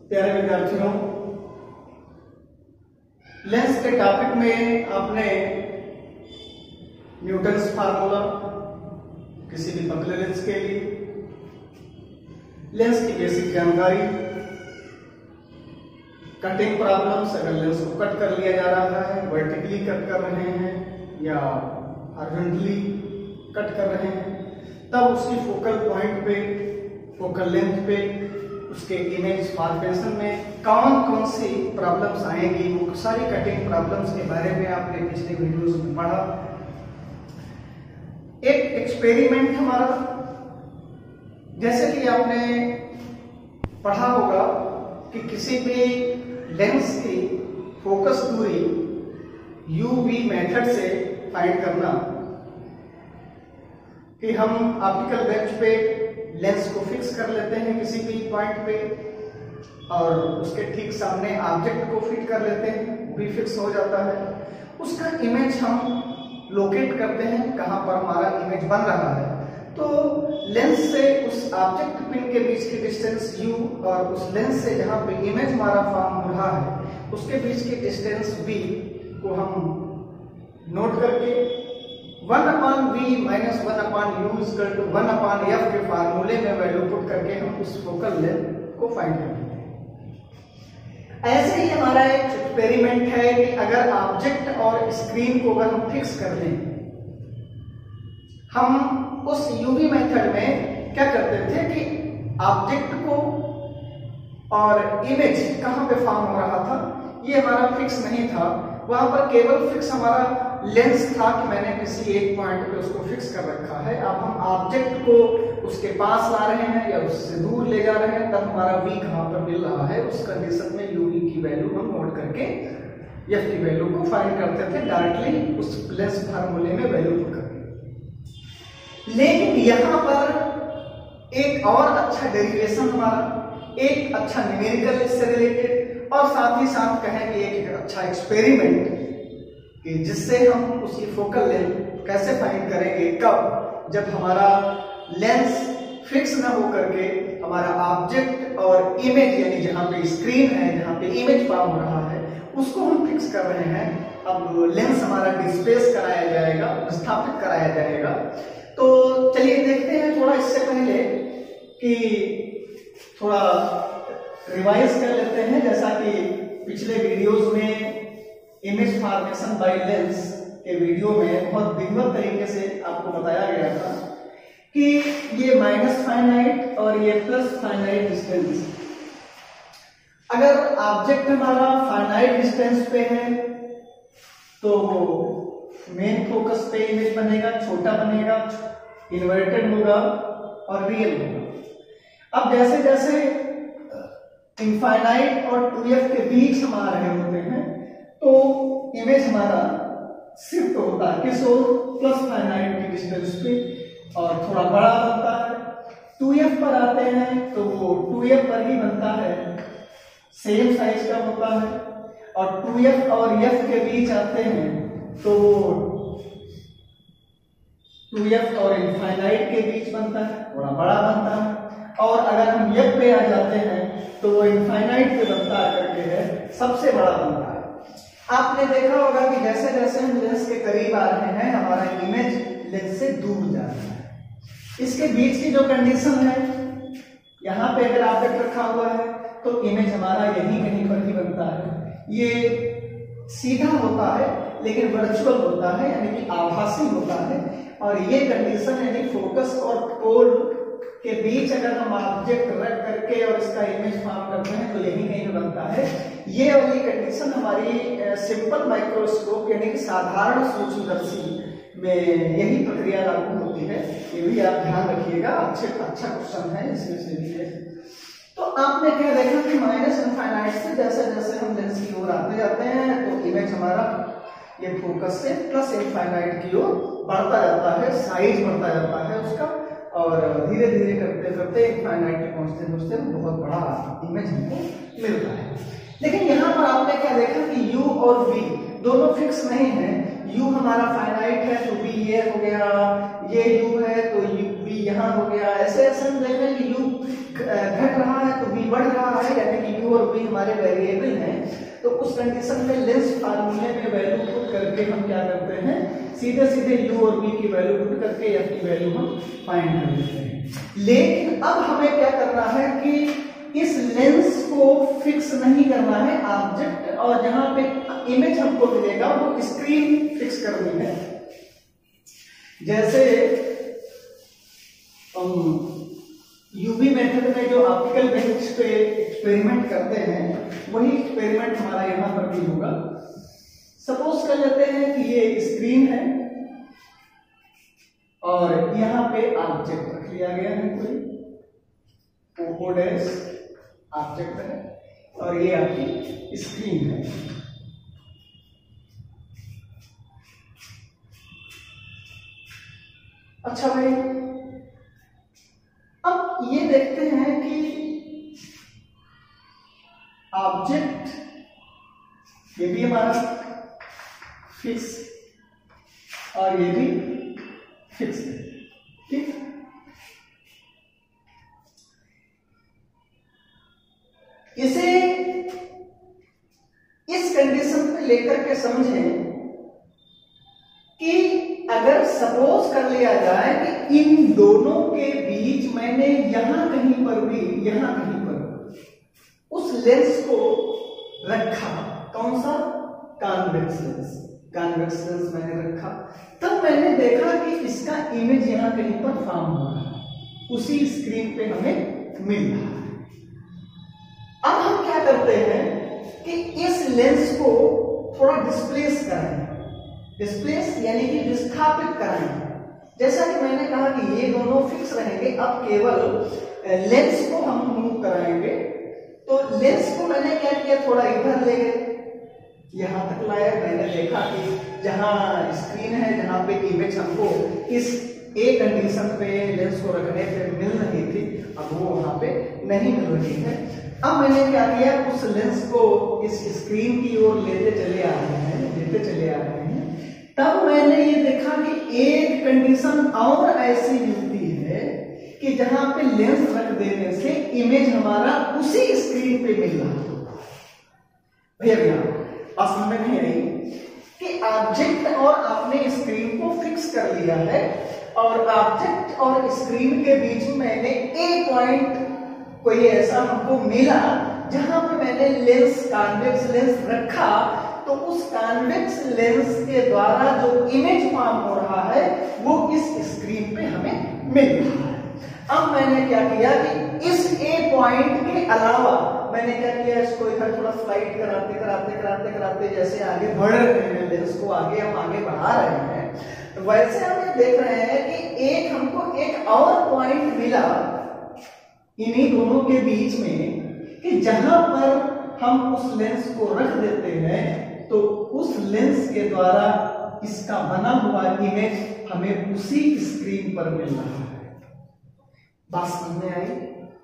प्यारे विद्यार्थियों, लेंस के टॉपिक में आपने न्यूटन्स फार्मूला किसी भी पतले लेंस के लिए, लेंस की बेसिक जानकारी, कटिंग प्रॉब्लम्स, अगर लेंस को कट कर लिया जा रहा है, वर्टिकली कट कर रहे हैं या हॉरिजॉन्टली कट कर रहे हैं, तब उसकी फोकल पॉइंट पे, फोकल लेंथ पे, उसके इमेज फॉर्मेशन में कौन कौन सी प्रॉब्लम्स आएंगी, वो सारी कटिंग प्रॉब्लम्स के बारे में आपने पिछले वीडियोस में पढ़ा। एक एक्सपेरिमेंट हमारा, जैसे कि आपने पढ़ा होगा कि किसी भी लेंस की फोकस दूरी यूवी मेथड से फाइंड करना, कि हम ऑप्टिकल बेंच पे लेंस को फिक्स कर लेते हैं किसी भी पॉइंट पे और उसके ठीक सामने ऑब्जेक्ट को फिट कर लेते हैं, वो भी फिक्स हो जाता है। उसका इमेज हम लोकेट करते हैं कहां पर हमारा इमेज बन रहा है। तो लेंस से उस ऑब्जेक्ट पिन के बीच की डिस्टेंस u और उस लेंस से जहां पे इमेज हमारा फॉर्म हो रहा है उसके बीच की डिस्टेंस v को हम नोट करके 1/v minus 1/u equal to 1/f के फार्मूले में वैल्यू पुट करके हम उस फोकल लेंथ को फाइंड कर लेते हैं। ऐसे ही हमारा एक एक्सपेरिमेंट है कि अगर ऑब्जेक्ट और स्क्रीन को अगर हम फिक्स कर लें, हम उस यूवी मेथड में क्या करते थे कि ऑब्जेक्ट को और इमेज कहां पे फॉर्म हो रहा था ये हमारा फिक्स नहीं था, वहां पर केवल फिक्स हमारा लेंस था कि मैंने किसी एक पॉइंट पे उसको फिक्स कर रखा है। अब हम ऑब्जेक्ट को उसके पास ला रहे हैं या उससे दूर ले जा रहे हैं, तब हमारा v कहां पर मिल रहा है उस कंडीशन में uv की वैल्यू हम नोट करके f की वैल्यू को फाइंड करते थे डायरेक्टली उस लेंस फार्मूले में वैल्यू पुट करके। लेकिन यहां पर एक और अच्छा डेरिवेशन हमारा, एक अच्छा न्यूमेरिकल इससे रिलेटेड और साथ ही साथ कहें कि एक अच्छा एक्सपेरिमेंट कि जिससे हम उसकी फोकल लेंथ कैसे फाइंड करेंगे, कब, जब हमारा लेंस फिक्स ना हो करके हमारा ऑब्जेक्ट और इमेज यानी जहां पे स्क्रीन है, जहां पे इमेज फॉर्म हो रहा है उसको हम फिक्स कर रहे हैं। अब लेंस हमारा डिस्प्लेस कराया जाएगा, स्थापित कराया जाएगा। तो चलिए देखते हैं थोड़ा इससे पहले कि थोड़ा रिवाइज कर लेते हैं। जैसा कि पिछले वीडियोस में इमेज फॉर्मेशन बाय लेंस के वीडियो में बहुत विधिवत तरीके से आपको बताया गया था कि ये माइनस फाइनाइट और ये प्लस फाइनाइट डिस्टेंस, अगर ऑब्जेक्ट हमारा फाइनाइट डिस्टेंस पे है तो वो मेन फोकस पे इमेज बनेगा, छोटा बनेगा, इन्वर्टेड होगा और रियल होगा। अब जैसे जैसे इनफाइनाइट और 2f के बीच हम आ रहे होते हैं तो इमेज हमारा शिफ्ट होता है किस ओर, प्लस फाइनाइट की डिस्टेंस पे और थोड़ा बड़ा बनता है। 2f पर आते हैं तो वो 2f पर ही बनता है, सेम साइज का होता है। और 2f और f के बीच आते हैं तो वो 2f और इनफाइनाइट के बीच बनता है, थोड़ा बड़ा बनता है। और अगर हम f पे आ जाते हैं तो वो इनफाइनाइट पे बनता करके है, सबसे बड़ा बनता है। आपने देखा होगा कि जैसे जैसे हम लेंस के करीब आ रहे हैं हमारा इमेज लेंस से दूर जा रहा है। इसके बीच की जो कंडीशन है, यहाँ पे अगर ऑब्जेक्ट रखा हुआ है तो इमेज हमारा यहीं कहीं पर ही बनता है। ये सीधा होता है लेकिन वर्चुअल होता है, यानी कि आभासी होता है। और ये कंडीशन यानी फोकस और पोल के बीच अगर हम ऑब्जेक्ट रख करके और इसका इमेज फॉर्म करते हैं तो यही कहीं बनता है। ये वाली कंडीशन हमारी सिंपल माइक्रोस्कोप यानी कि साधारण सूक्ष्मदर्शी में यही प्रक्रिया लागू होती है। ये भी आप ध्यान रखिएगा, अच्छा क्वेश्चन है इसमें से भी है। तो आपने क्या देखा कि माइनस इनफाइनाइट से जैसे जैसे हम लेंस की ओर आते जाते हैं तो इमेज हमारा ये फोकस से प्लस इनफाइनाइट की ओर बढ़ता जाता है, साइज बढ़ता जाता है उसका, और धीरे धीरे करते करते इनफाइनाइट पे पहुंचते पहुंचते बहुत बड़ा इमेज हमको मिलता है। लेकिन यहाँ पर आपने क्या देखा कि u और v दोनों फिक्स नहीं है, u हमारा फाइनाइट है तो v ये हो गया, ये u है तो v यहाँ हो गया। ऐसे ऐसे हम देख रहे हैं कि u घट रहा है तो v बढ़ रहा है, यानी कि u और v हमारे वेरिएबल हैं। तो उस कंडीशन में लेंस फार्मूले में वैल्यू पुट करके हम क्या करते हैं, सीधे सीधे u और v की वैल्यू पुट करके f की वैल्यू हम फाइंड कर लेते हैं। लेकिन अब हमें क्या करना है कि इस लेंस को फिक्स नहीं करना है ऑब्जेक्ट, और जहां पे इमेज हमको मिलेगा वो स्क्रीन फिक्स करनी है। जैसे यूवी मेथड में जो ऑप्टिकल बेंच पे एक्सपेरिमेंट करते हैं वही एक्सपेरिमेंट हमारा यहां पर भी होगा। सपोज कर लेते हैं कि ये स्क्रीन है और यहां पे ऑब्जेक्ट रख लिया गया है, कोई ओकोडेस ऑब्जेक्ट है और ये आपकी स्क्रीन है। अच्छा भाई, अब ये देखते हैं कि ऑब्जेक्ट ये भी हमारा फिक्स और ये भी फिक्स है, ठीक। इसे इस कंडीशन पे लेकर के समझें कि अगर सपोज कर लिया जाए कि इन दोनों के बीच मैंने यहां कहीं पर भी, यहां कहीं पर उस लेंस को रखा, कौन सा, कॉन्वेक्स लेंस, कॉन्वेक्स लेंस मैंने रखा, तब मैंने देखा कि इसका इमेज यहां कहीं पर फॉर्म हो रहा है, उसी स्क्रीन पे हमें मिल रहा है। अब हम क्या करते हैं कि इस लेंस को थोड़ा डिस्प्लेस कराएं, डिस्प्लेस यानी कि विस्थापित कराएं। जैसा कि मैंने कहा कि ये दोनों फिक्स रहेंगे, अब केवल लेंस को हम मूव कराएंगे। तो लेंस को मैंने क्या किया, थोड़ा इधर ले गए, यहां तक लाया। मैंने देखा कि जहां स्क्रीन है, जहां पे इमेज हमको इस ए कंडीशन पे लेंस को रखने पे मिल रही थी, अब वो वहां पे नहीं मिल रही है। अब मैंने क्या किया, उस लेंस को इस स्क्रीन की ओर लेते चले आ रहे हैं, लेते चले आ रहे हैं। तब मैंने ये देखा कि एक कंडीशन और ऐसी मिलती है कि जहां पे लेंस रख देने से इमेज हमारा उसी स्क्रीन पे मिल रहा है। भैया बात समझ में नहीं आई कि ऑब्जेक्ट और आपने स्क्रीन को फिक्स कर लिया है, और ऑब्जेक्ट और स्क्रीन के बीच में मैंने एक पॉइंट कोई ऐसा हमको मिला जहां पे मैंने लेंस, कॉन्वेक्स लेंस रखा, तो उस कॉन्वेक्स लेंस के द्वारा जो इमेज फॉर्म हो रहा है वो इस स्क्रीन पे हमें मिल रहा है। अब मैंने क्या किया कि इस ए पॉइंट के अलावा मैंने क्या किया, इसको इधर थोड़ा स्लाइड कराते कराते कराते कराते जैसे आगे बढ़ रहे हैं, लेंस को आगे हम आगे बढ़ा रहे हैं, तो वैसे हम ये देख रहे हैं कि एक हमको एक और पॉइंट मिला इन्हीं दोनों के बीच में कि जहां पर हम उस लेंस को रख देते हैं तो उस लेंस के द्वारा इसका बना हुआ इमेज हमें उसी स्क्रीन पर मिल रहा है। बात समझ में आई?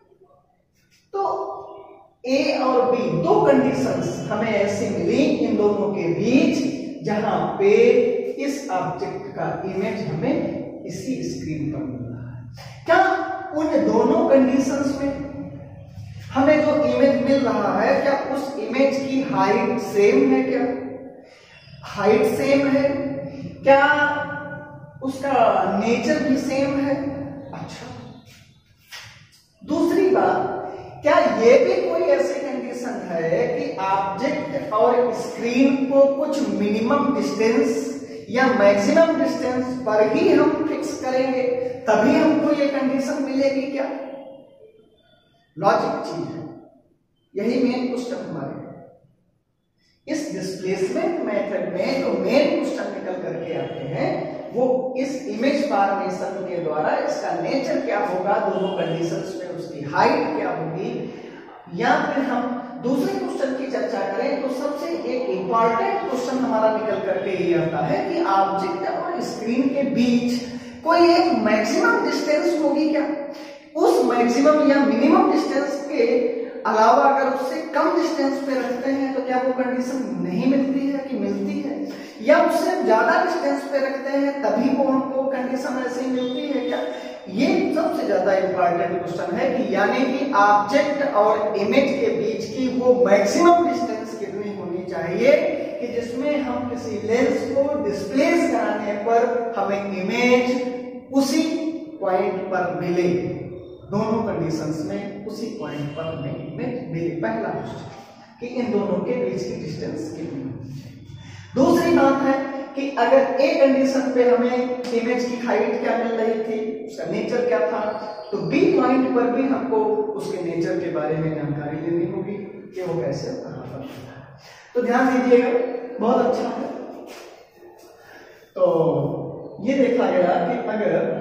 तो ए और बी दो कंडीशंस हमें ऐसे मिली इन दोनों के बीच जहां पे इस ऑब्जेक्ट का इमेज हमें इसी स्क्रीन पर मिल रहा है। क्या उन दोनों कंडीशंस में हमें जो इमेज मिल रहा है, क्या उस इमेज की हाइट सेम है? क्या हाइट सेम है? क्या उसका नेचर भी सेम है? अच्छा, दूसरी बात, क्या ये भी कोई ऐसी कंडीशन है कि ऑब्जेक्ट और स्क्रीन को कुछ मिनिमम डिस्टेंस या मैक्सिमम डिस्टेंस पर ही हम फिक्स करेंगे तभी हमको ये कंडीशन मिलेगी? क्या लॉजिक चीज है, यही मेन क्वेश्चन हमारे इस डिस्प्लेसमेंट मेथड में जो मेन क्वेश्चन निकल करके आते हैं वो इस इमेज फॉर्मेशन के द्वारा इसका नेचर क्या होगा, दोनों कंडीशंस में उसकी हाइट क्या होगी, या फिर हम दूसरे क्वेश्चन की चर्चा करें तो सबसे एक इंपॉर्टेंट क्वेश्चन हमारा निकल करके ये आता है कि ऑब्जेक्ट और स्क्रीन के बीच कोई एक मैक्सिमम डिस्टेंस होगी क्या? उस मैक्सिमम या मिनिमम डिस्टेंस के अलावा अगर उससे कम डिस्टेंस पे रखते हैं तो क्या वो कंडीशन नहीं मिलती है कि मिलती है, या उससे ज्यादा डिस्टेंस पे रखते हैं तभी वो हमको कंडीशन ऐसे ही मिलती है क्या? ये सबसे ज्यादा इंपॉर्टेंट क्वेश्चन है कि यानी कि ऑब्जेक्ट और इमेज के बीच की वो मैक्सिमम डिस्टेंस कितनी होनी चाहिए कि जिसमें हम किसी लेंस को डिस्प्लेस कराने पर हमें इमेज उसी पॉइंट पर मिले। दोनों कंडीशंस में उसी पॉइंट पर हमें इमेज मिले। पहला क्वेश्चन कि इन दोनों के बीच की डिस्टेंस कितनी होनी चाहिए। दूसरी बात है कि अगर ए कंडीशन पे हमें इमेज की हाइट क्या मिल रही थी, उसका नेचर क्या था, तो बी पॉइंट पर भी हमको उसके नेचर के बारे में जानकारी लेनी होगी कि वो कैसे कहां पर मिलता है। तो ध्यान दीजिएगा, बहुत अच्छा है। तो ये देखा गया कि अगर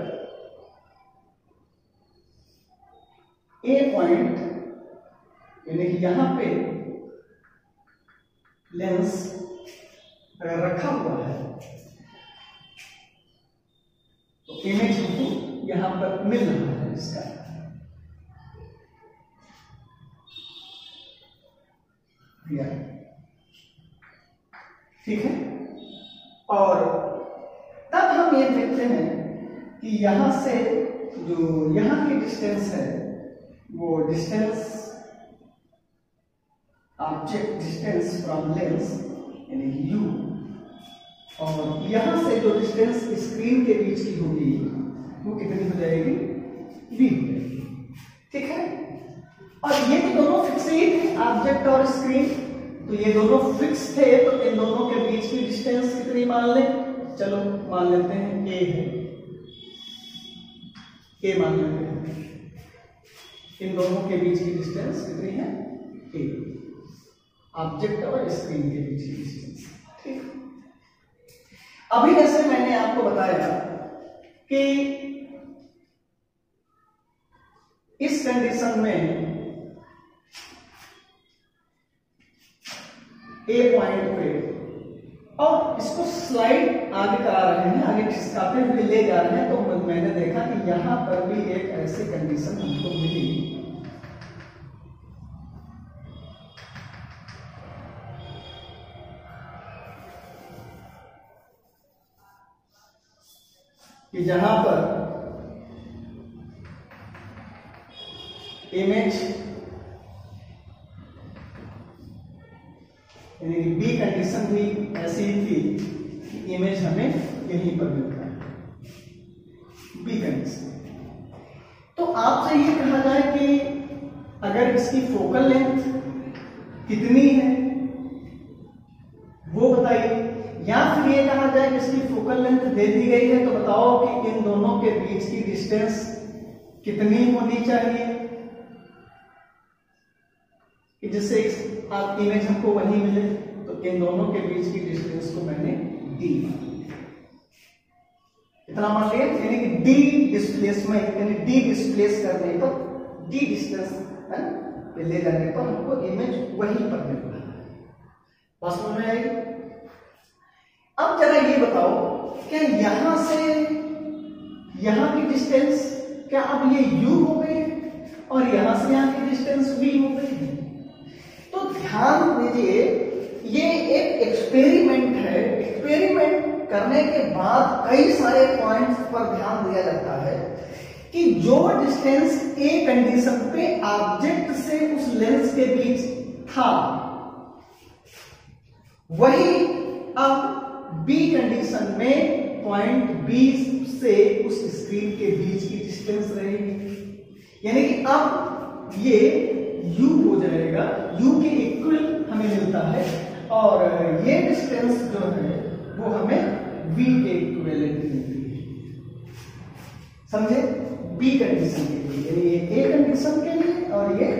ए पॉइंट यानी कि यहां पे लेंस अगर रखा हुआ है तो इमेज हमको यहां पर मिल रहा है इसका। ठीक है, और तब हम ये देखते हैं कि यहां से जो यहां की डिस्टेंस है वो distance object distance from lens यानी कि u, और यहां से जो डिस्टेंस स्क्रीन के बीच की होगी वो कितनी हो जाएगी? v हो जाएगी। ठीक है, और ये तो दोनों फिक्स ही थे, ऑब्जेक्ट और स्क्रीन, तो ये दोनों फिक्स थे, तो इन दोनों के बीच की डिस्टेंस कितनी मान लें? चलो मान लेते हैं a है, a मान लेते हैं। इन दोनों के बीच की डिस्टेंस कितनी है? a, ऑब्जेक्ट और स्क्रीन के बीच की डिस्टेंस। ठीक, अभी जैसे मैंने आपको बताया कि इस कंडीशन में ए पॉइंट पे, और इसको स्लाइड आगे करा रहे हैं, आगे खिसकाते हुए ले जा रहे हैं, तो मैंने देखा कि यहां पर भी एक ऐसी कंडीशन हमको मिली कि जहां पर इमेज यानी कि बी कंडीशन भी ऐसी ही थी कि इमेज हमें यहीं पर मिलता है, बी कंडीशन। तो आपसे ये कहा जाए कि अगर इसकी फोकल लेंथ कितनी है वो बताइए, या फिर ये कहा जाए कि इसकी फोकल लेंथ दे दी गई है तो बताओ कि इन दोनों के बीच की डिस्टेंस कितनी होनी चाहिए कि जिससे आप इमेज हमको वही मिले। तो इन दोनों के बीच की डिस्टेंस को मैंने डी इतना मान लिया, यानी कि डी डिस्प्लेसमेंट यानी डी डिस्प्लेस करने पर, डी डिस्टेंस है ना, ले जाने पर हमको इमेज वहीं पर मिल रहा है। बात समझ में आई? अब जरा ये बताओ, क्या यहां से यहां की डिस्टेंस क्या अब ये u हो गई और यहां से यहां की डिस्टेंस v हो गई? तो ध्यान दीजिए, ये एक एक्सपेरिमेंट है। एक्सपेरिमेंट करने के बाद कई सारे पॉइंट्स पर ध्यान दिया जाता है कि जो डिस्टेंस ए कंडीशन पे ऑब्जेक्ट से उस लेंस के बीच था वही अब बी कंडीशन में पॉइंट बी से उस स्क्रीन के बीच की डिस्टेंस रहेगी। यानी कि अब ये u हो जाएगा, u के इक्वल हमें मिलता है, और ये डिस्टेंस जो है वो हमें v के इक्विवेलेंट मिलती है। समझे? b कंडीशन के लिए, यानी ये a कंडीशन के लिए और ये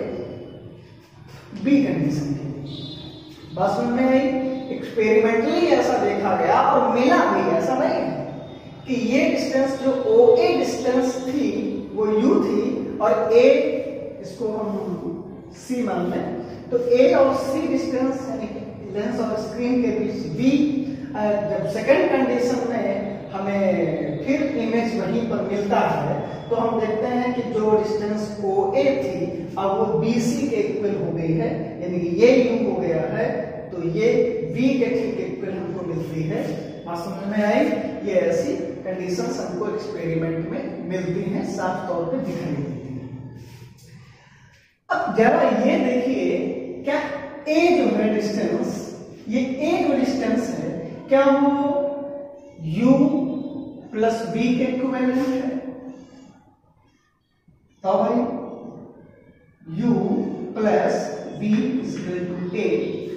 b कंडीशन के लिए। बात समझ में आई? एक्सपेरिमेंटली ऐसा देखा गया और मिला भी, ऐसा नहीं है कि ये डिस्टेंस जो OA डिस्टेंस थी वो u थी और A इसको हम C मान लें, तो A और C डिस्टेंस यानी लेंस और स्क्रीन के बीच V, जब सेकंड कंडीशन में हमें फिर इमेज वहीं पर मिलता है तो हम देखते हैं कि जो डिस्टेंस OA थी अब वो BC के इक्वल हो गई है, यानी कि ये U हो गया है, तो ये V के ठीक इक्वल हमको मिलती है। बात समझ में आई? ये ऐसी कंडीशंस हमको एक्सपेरिमेंट में मिलती हैं, साफ तौर पे दिखाई देती हैं। अब जरा ये देखिए, क्या A जो है डिस्टेंस, ये A जो डिस्टेंस है, क्या वो U प्लस B के इक्विवेलेंट है? तो भाई U plus B equal to A।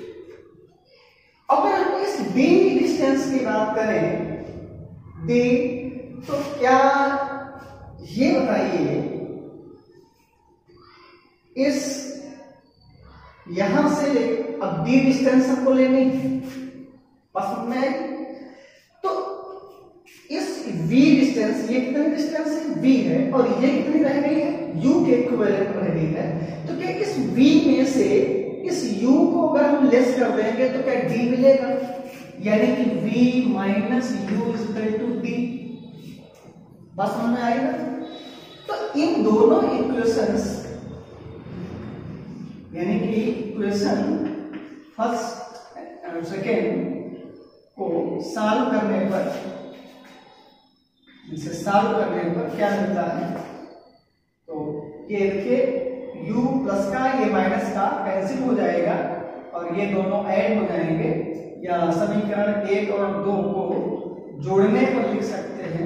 अगर हम इस B डिस्टेंस की बात करें D, तो क्या ये बताइए, इस यहां से अब D डिस्टेंस हमको लेनी है, पसंद में आई? तो इस V डिस्टेंस, ये कितनी डिस्टेंस है? V है, और ये कितनी रह गई है? U के इक्विवेलेंट रह गई है। तो क्या इस V में से इस U को अगर हम लेस कर देंगे तो क्या D मिलेगा? यानी कि V minus U is equal to D। बात समझ में आएगा? तो इन दोनों इक्वेशंस, यानी कि इक्वेशन फर्स्ट और सेकेंड को सॉल्व करने पर, इसे सॉल्व करने पर क्या मिलता है? तो ये देखिए, U प्लस का ये माइनस का कैंसिल हो जाएगा और ये दोनों ऐड हो जाएंगे, या समीकरण 1 और 2 को जोड़ने पर लिख सकते हैं,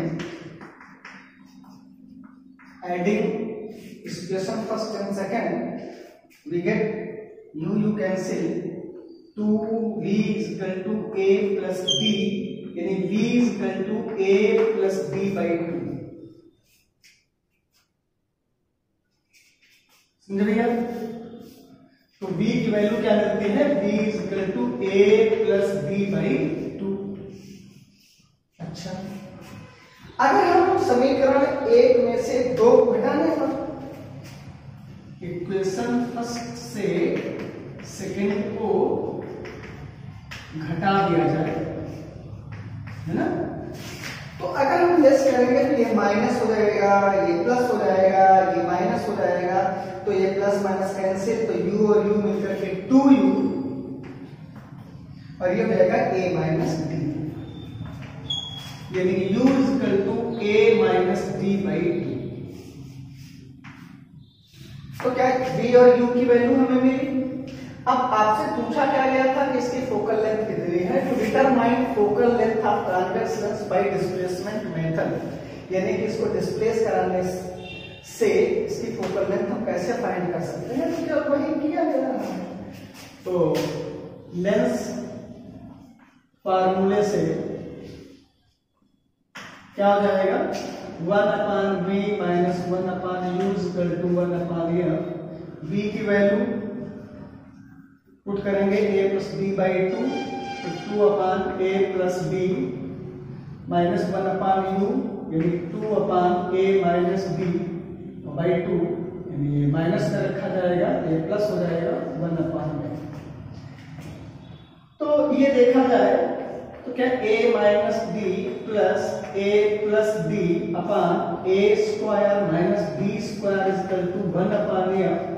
adding equation first and second we get U cancel 2V is equal to A plus B, यानी V is equal to A plus B by 2। समझ भैया? तो V की वैल्यू क्या मिलती है? V is equal to A plus B by 2। अच्छा, अगर हम समीकरण 1 में से 2 घटाने पर, इक्वेशन फर्स्ट से सेकेंड को घटा दिया जाए, है ना? तो अगर हम लेस करेंगे तो ये माइनस हो जाएगा, ये प्लस हो जाएगा, ये माइनस हो जाएगा, तो ये प्लस माइनस कैंसिल, तो U और U मिलकर के 2U, और ये हो जाएगा A माइनस D, यानी U is equal to A minus D by 2। तो क्या V और U की वैल्यू हमें मिली? अब आपसे पूछा क्या गया था कि इसकी फोकल लेंथ कितनी है? To determine focal length of transverse lens by displacement method, यानी कि इसको डिस्प्लेस कराने से इसकी फोकल लेंथ हम कैसे फाइंड कर सकते हैं? तो क्या वही किया गया है। तो लेंस फार्मूले से क्या हो जाएगा? 1/v minus 1/u equal to 1/f। v की वैल्यू पुट करेंगे a प्लस b बाई 2, तो 2/a plus b minus 1/u, यानी 2/a माइनस b बाई 2, यानी ये माइनस का रखा जाएगा, ये प्लस हो जाएगा 1/a। तो ये देखा जाए तो क्या a minus b plus a plus b upon a square minus b square is equal to 1/f।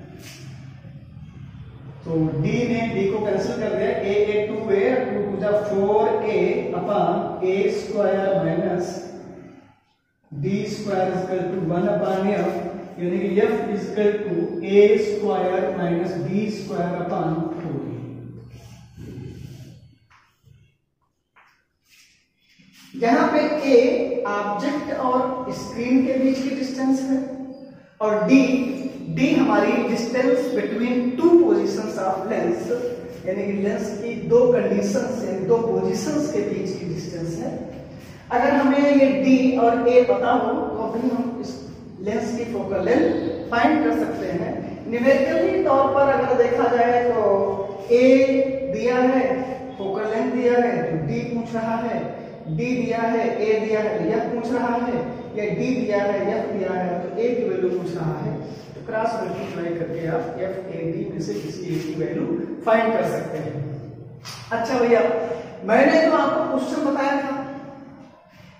तो d ने d को कैंसिल कर दिया, a 2a 2 to the 4a upon a square minus d square is equal to 1/f, यानी कि f is equal to a square minus b square upon 4a। जहां पे a object और screen के बीच की डिस्टेंस है, और d हमारी distance between two positions of lens, यानी कि लेंस की दो कंडीशंस है, दो पोजीशंस के बीच की डिस्टेंस है। अगर हमें ये d और a पता हो तो अभी हम इस लेंस की फोकल लेंथ फाइंड कर सकते हैं। न्यूमेरिकली तौर पर अगर देखा जाए तो a दिया है, फोकल लेंथ दिया है तो d पूछ रहा है, d दिया है, a दिया है, f पूछ रहा है, या d दिया है, f दिया है तो a की वैल्यू पूछ रहा है। तो क्रॉस मल्टीप्लाई करके आप f a b में से किसी एक की वैल्यू फाइंड कर सकते हैं। अच्छा भैया, मैंने तो आपको क्वेश्चन बताया था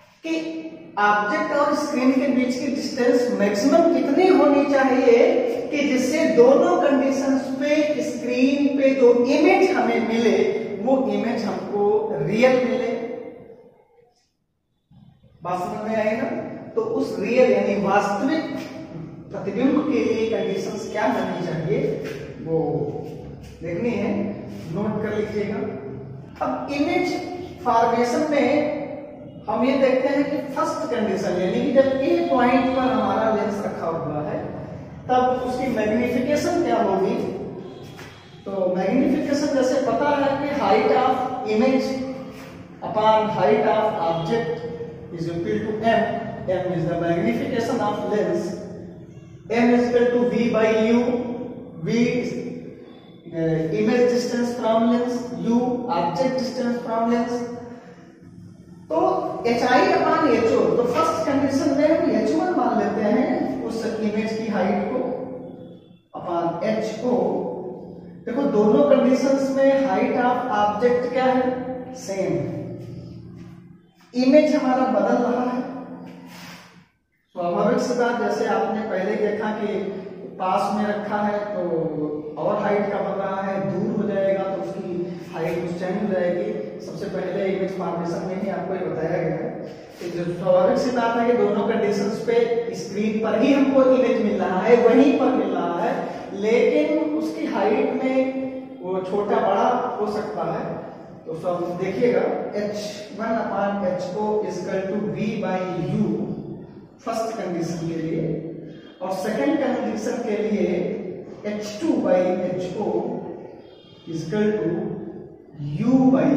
कि ऑब्जेक्ट और स्क्रीन के बीच की डिस्टेंस मैक्सिमम कितनी होनी चाहिए कि जिससे दोनों कंडीशंस पे स्क्रीन पे जो इमेज हमें मिले वो इमेज हमको रियल मिले। बात समझ में आई ना? तो उस रियल यानी वास्तविक प्रतिबिंब के लिए कंडीशंस क्या होनी चाहिए वो देखनी है, नोट कर लीजिएगा। अब इमेज फॉर्मेशन में हम ये देखते हैं कि फर्स्ट कंडीशन यानी कि जब ए पॉइंट पर हमारा लेंस रखा हुआ है तब उसकी मैग्निफिकेशन क्या होगी। तो मैग्निफिकेशन जैसे पता है कि height of image upon height of object is equal to m is the magnification of lens, m is equal to v by u, v is image distance from lens, u object distance from lens। तो hi upon ho, तो first condition में हम h1 मान लेते हैं उस image की height को अपॉन ho। देखो दोनों कंडीशंस में हाइट ऑफ ऑब्जेक्ट क्या है, सेम। इमेज हमारा बदल रहा है, स्वाभाविक सी बात, जैसे आपने पहले देखा कि पास में रखा है तो और हाइट का बन रहा है, दूर हो जाएगा तो उसकी हाइट कुछ चेंज हो जाएगी। सबसे पहले इमेज फॉर्मेशन में ही आपको ये बताया गया है कि जो स्वाभाविक सी बात है कि दोनों कंडीशंस पे स्क्रीन पर ही हमको इमेज मिल रहा है, वहीं पर मिल रहा है, लेकिन उसकी हाइट में वो छोटा बड़ा हो सकता है। तो सब देखिएगा h1 upon ho equal to v by u first condition के लिए, और सेकंड कंडीशन के लिए h2 by ho equal to u by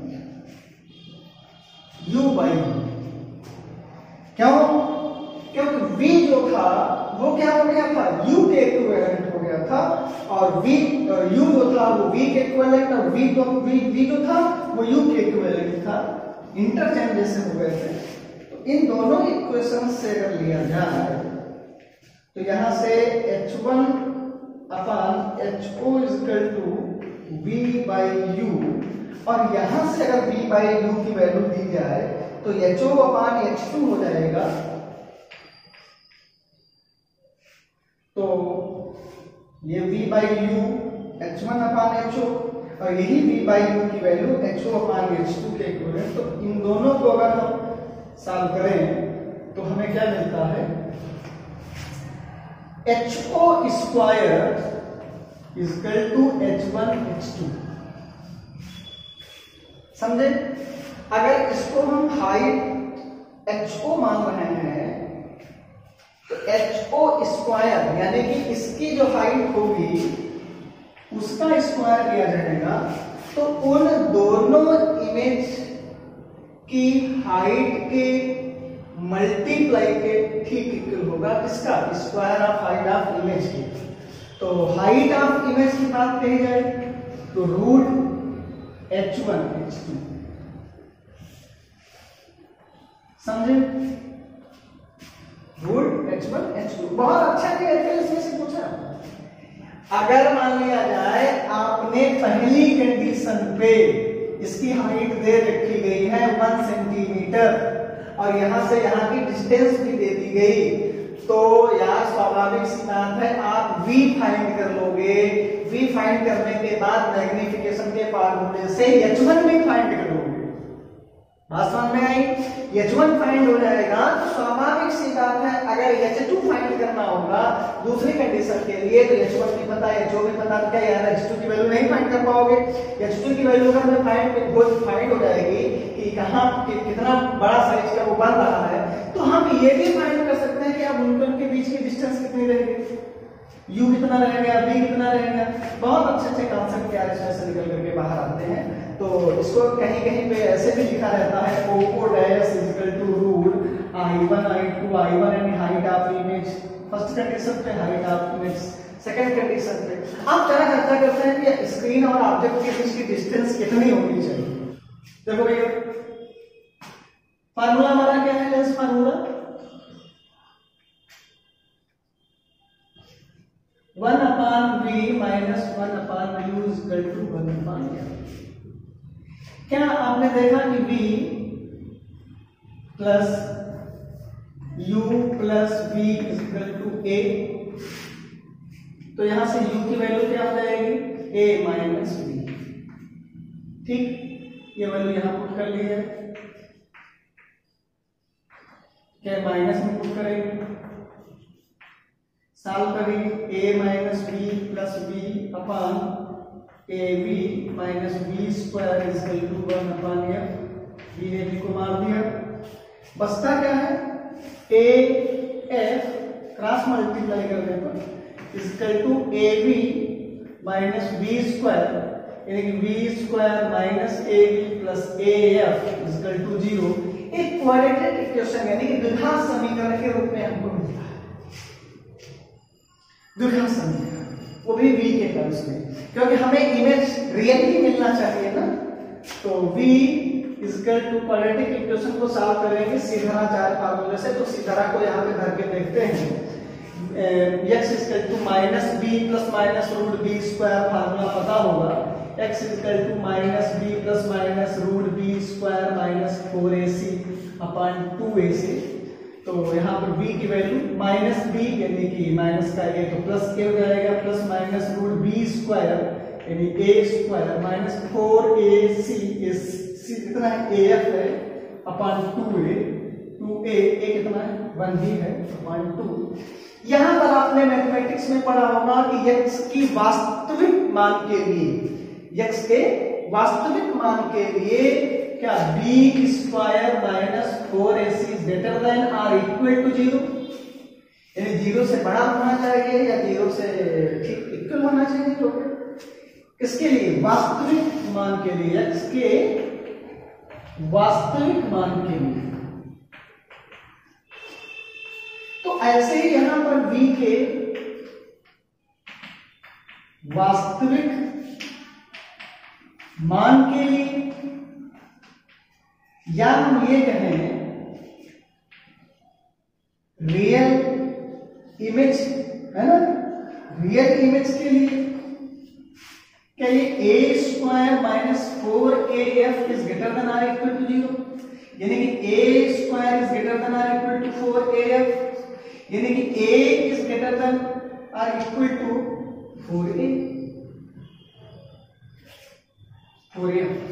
क्यों? क्योंकि v जो था वो क्या हो गया था, u के इक्विवेलेंट हो गया था, और u जो था वो v के इक्विवेलेंट, और v जो था वो u के इक्विवेलेंट था, इंटरचेंज जैसे हो गए थे। तो इन दोनों इक्वेशन से अगर लिया जाए तो यहां से h1 upon ho equal to v by u, और यहां से अगर v बाई u की वैल्यू दी जाए तो ho अपॉन h2 हो जाएगा। तो ये v by u h1 upon ho, और यही v बाई u की वैल्यू ho अपॉन h2 के इक्विवेलेंट। तो इन दोनों को अगर हम सॉल्व करें तो हमें क्या मिलता है, ho square equal to h1 h2। समझे? अगर इसको हम हाइट ho मान रहे हैं तो ho स्क्वायर यानी कि इसकी जो हाइट होगी उसका स्क्वायर लिया जाएगा, तो उन दोनों इमेज की हाइट के मल्टीप्लाई के ठीक इक्वल होगा किसका, square of height of image की। तो हाइट ऑफ इमेज की बात कही जाए तो रूट h1 h2, समझे? रूट h1 h2 बहुत अच्छा क्लियर इसमें से पूछा। अगर मान लिया जाए आपने पहली कंडीशन पे इसकी हाइट दे रखी गई है 1 सेंटीमीटर, और यहां से यहां की डिस्टेंस भी दे दी गई, तो यार स्वाभाविक सी बात है आप v फाइंड कर लोगे। v फाइंड करने के बाद मैग्निफिकेशन के फार्मूले से h1 भी फाइंड कर लोगे। बात समझ में आई? h1 फाइंड हो जाएगा तो स्वाभाविक सी बात है अगर h2 फाइंड करना होगा दूसरी कंडीशन के लिए तो h1 भी पता है ho भी पता, तो क्या यार h2 की वैल्यू नहीं फाइंड कर पाओगे? h2 की वैल्यू अगर हमें फाइंड हो जाएगी कि कहां कितना बड़ा साइज का वो बन रहा है, तो हम ये भी फाइंड कर सकते हैं कि अब उनके बीच की डिस्टेंस कितनी रहेगी, u कितना रहेगा, v कितना रहेगा। बहुत अच्छे कॉन्सेप्ट यार इसमें से निकल करके बाहर आते हैं। तो इसको कहीं कहीं पे ऐसे भी लिखा रहता है o dash equal to root i1 i2 i1 यानी height of image first condition पे, height of image second condition पे। अब चला चर्चा करते हैं कि स्क्रीन और ऑब्जेक्ट के बीच की डिस्टेंस कितनी होनी चाहिए। देखो भैया फार्मूला हमारा क्या है, lens formula 1 upon v minus 1 upon u equal to 1 upon l। क्या आपने देखा कि v plus u plus v equal to a, तो यहां से u की वैल्यू क्या हो जाएगी, a माइनस बी। ठीक, ये वैल्यू यहां पुट कर ली है, क्या माइनस में पुट करेंगे, सॉल्व करेंगे, a minus B plus B upon A B minus B square is equal to 1 upon F. B ने बी को मार दिया, बचता क्या है, ए एफ क्रॉस मल्टीप्लाई करने पर is equal to A B minus B square, यानी कि B square minus A B plus A F is equal to 0। एक क्वाड्रेटिक इक्वेशन यानी कि द्विघात समीकरण के रूप में हमको मिलता है, द्विघात समीकरण, वो भी v के टर्म्स में, क्योंकि हमें इमेज रियली मिलना चाहिए ना। तो v is equal to quadratic equation को सॉल्व करेंगे सीधाराचार्य फार्मूले से। तो सीधारा को यहाँ पे धर के देखते हैं, x is equal to minus B plus minus root B square formula पता होगा, x is equal to minus B plus minus root B square minus 4ac upon 2ac। तो यहाँ पर b की वैल्यू माइनस बी यानी कि minus का a तो प्लस के हो जाएगा, plus minus root B square यानी a स्क्वायर माइनस 4ac कितना है, af है अपॉन 2a, 2a कितना है 1b है अपॉन 2। यहाँ पर आपने मैथमेटिक्स में पढ़ा होगा कि x की वास्तविक मान के लिए, x के वास्तविक मान के लिए क्या b square minus 4ac is greater than or equal to 0, यानी 0 से बड़ा होना चाहिए या 0 से ठीक इक्वल होना चाहिए। तो किसके लिए, वास्तविक मान के लिए, x के वास्तविक मान के लिए। तो ऐसे ही यहां पर v के वास्तविक मान के लिए, या हम ये कहें रियल इमेज है ना, रियल इमेज के लिए क्या ये a square minus 4af is greater than or equal to 0, यानी कि a square is greater than or equal to 4af, यानी कि a is greater than or equal to 4a, 4af।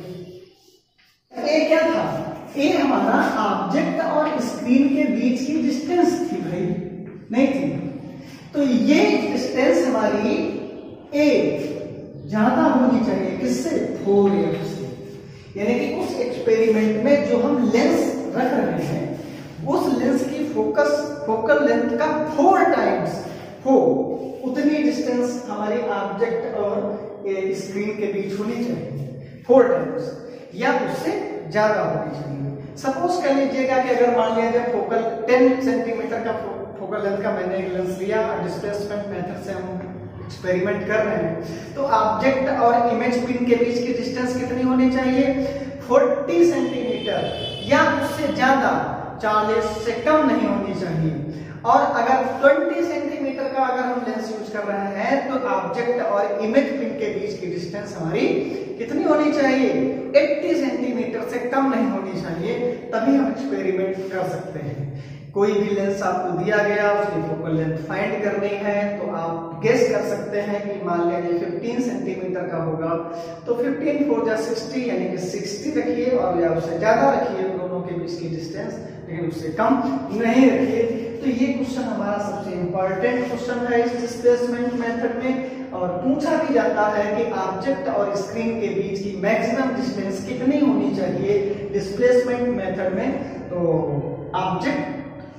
a क्या था, a हमारा ऑब्जेक्ट और screen के बीच की डिस्टेंस थी भाई, नहीं थी। तो ये डिस्टेंस हमारी a ज्यादा होनी चाहिए, किससे, 4f से, यानी कि उस एक्सपेरिमेंट में जो हम लेंस रख रहे हैं उस लेंस की फोकल लेंथ का 4 टाइम्स हो, उतनी डिस्टेंस हमारी ऑब्जेक्ट और स्क्रीन के बीच होनी चाहिए, 4 टाइम्स या उससे ज्यादा होनी चाहिए। सपोज कर लीजिएगा कि अगर मान लिया जाए फोकल 10 सेंटीमीटर का फोकल लेंथ का मैंने एक लेंस लिया और डिस्प्लेसमेंट मेथड से हम एक्सपेरिमेंट कर रहे हैं, तो ऑब्जेक्ट और इमेज पिन के बीच की डिस्टेंस कितनी होनी चाहिए, 40 सेंटीमीटर या उससे ज्यादा, 40 से कम नहीं होनी चाहिए। और अगर 20 सेंटीमीटर का अगर हम लेंस यूज कर रहे हैं तो ऑब्जेक्ट और इमेज पिन के बीच की डिस्टेंस हमारी कितनी होनी चाहिए, 80 सेंटीमीटर से कम नहीं होनी चाहिए, तभी हम एक्सपेरिमेंट कर सकते हैं। कोई भी लेंस आपको दिया गया, उसकी फोकल लेंथ फाइंड करनी है, तो आप गेस कर सकते हैं कि मान लीजिए 15 सेंटीमीटर का होगा, तो 15 4 जा 60 यानी कि 60 रखिए, और या उससे ज्यादा रखिए दोनों के बीच की डिस्टेंस, लेकिन उससे कम नहीं रखिए। तो ये क्वेश्चन हमारा सबसे इंपॉर्टेंट क्वेश्चन है इस डिस्प्लेसमेंट मेथड में, और पूछा भी जाता है कि ऑब्जेक्ट और स्क्रीन के बीच की मैक्सिमम डिस्टेंस कितनी होनी चाहिए डिस्प्लेसमेंट मेथड में। तो object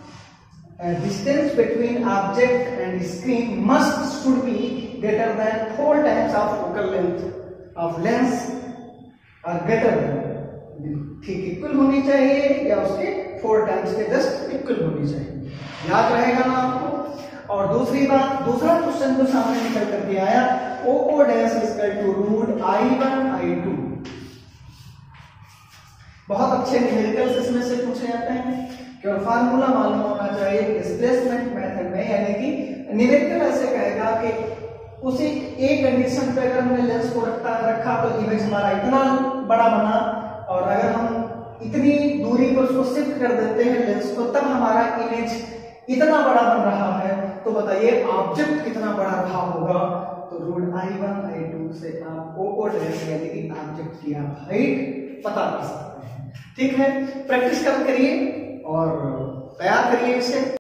distance between object and screen should be greater than 4 times of focal length of lens, or greater than, ठीक इक्वल होनी चाहिए या उसके 4 टाइम्स के जस्ट इक्वल होनी चाहिए, याद रहेगा ना आपको। और दूसरी बात, दूसरा क्वेश्चन जो सामने निकल करके आया, OO dash is equal to root I1 I2, बहुत अच्छे न्यूमेरिकल्स इसमें से पूछे जाते हैं, केवल फार्मूला मालूम होना चाहिए डिस्प्लेसमेंट मेथड में, यानी कि न्यूमेरिकल ऐसे कहेगा कि उसी एक कंडीशन पे अगर हमने लेंस को रखा तो इमेज हमारा इतना बड़ा बना, और अगर हम इतनी दूरी पर उसको शिफ्ट कर देते हैं लेंस को, तब हमारा इमेज इतना बड़ा बन रहा है। तो बताइए ये ऑब्जेक्ट कितना बड़ा रहा होगा, तो रूट I1 I2 से आप O को डायरेक्ट यानी कि ऑब्जेक्ट की आप हाइट पता कर सकते हैं। ठीक है, प्रैक्टिस करिए और तैयार करिए इसे।